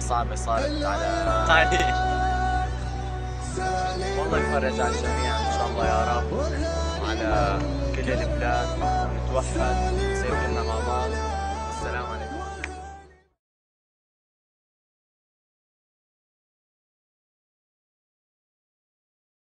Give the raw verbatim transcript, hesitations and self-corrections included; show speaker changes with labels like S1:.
S1: صعبة صارت على علي. والله يفرج على الجميع إن شاء الله يا رب، وعلى كل البلاد ونتوحد نصير كلنا مع بعض. السلام عليكم.